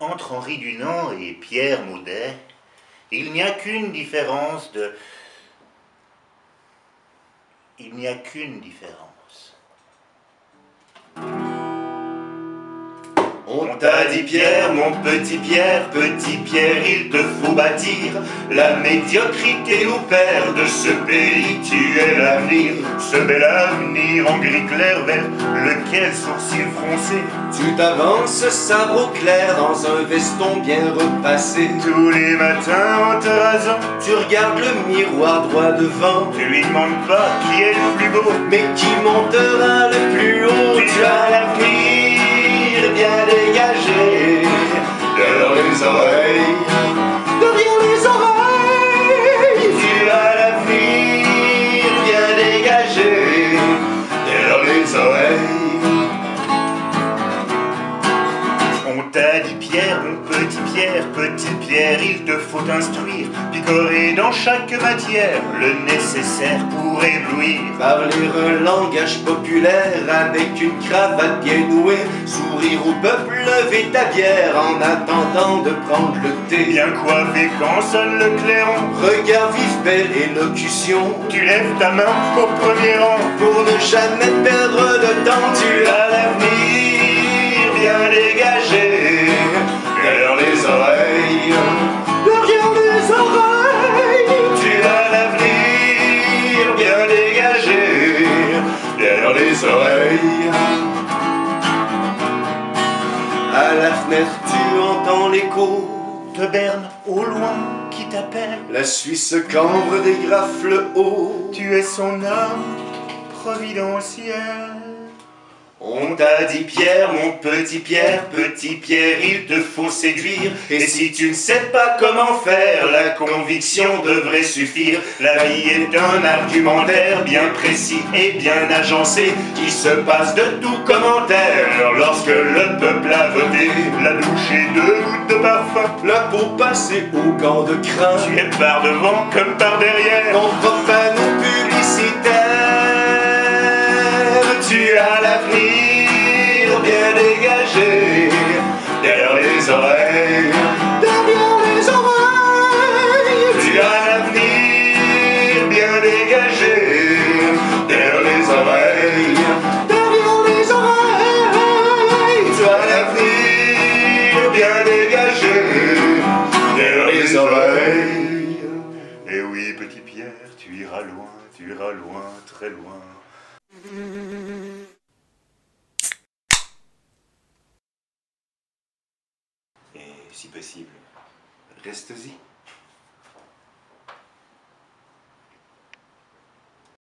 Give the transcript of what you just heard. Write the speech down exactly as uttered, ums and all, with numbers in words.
Entre Henri Dunant et Pierre Maudet, il n'y a qu'une différence de... Il n'y a qu'une différence. On t'a dit Pierre, mon petit Pierre, petit Pierre, il te faut bâtir. La médiocrité nous perd de ce pays, tu es l'avenir. Ce bel avenir en gris clair vers lequel sourcil froncé tu t'avances sabre au clair dans un veston bien repassé. Tous les matins en te rasant, tu regardes le miroir droit devant. Tu lui demandes pas qui est le plus beau, mais qui montera le plus haut. Tu as l'avenir bien dégagé derrière les oreilles, derrière les oreilles. Tu as l'avenir bien dégagé derrière les oreilles. On t'a dit Pierre, mon petit Pierre, petit Pierre, il te faut instruire, picorer dans chaque matière le nécessaire pour éblouir. Parler un langage populaire avec une cravate bien nouée, sourire au peuple, lever ta bière en attendant de prendre le thé. Bien coiffé quand sonne le clairon, regard vif, belle élocution. Tu lèves ta main au premier rang pour ne jamais perdre de temps. Tu as l'avenir bien dégagé derrière les oreilles, derrière les oreilles. Tu as l'avenir bien dégagé derrière les oreilles. À la fenêtre tu entends l'écho de Berne au loin qui t'appelle. La Suisse cambre dégrafe le haut, tu es son âme providentielle. On t'a dit Pierre, mon petit Pierre, petit Pierre, il te faut séduire. Et si tu ne sais pas comment faire, la conviction devrait suffire. La vie est un argumentaire bien précis et bien agencé, qui se passe de tout commentaire lorsque le peuple a voté. La douche et deux gouttes de parfum, la peau passée au gant de crin. Tu es par devant comme par derrière, contre panneaux publicitaires. Tu as l'avenir bien dégagé derrière les oreilles, derrière les oreilles. Tu as l'avenir bien dégagé derrière les oreilles, derrière les oreilles. Tu as l'avenir bien dégagé derrière les oreilles. Et oui, petit Pierre, tu iras loin, tu iras loin, très loin. Et si possible, reste-y.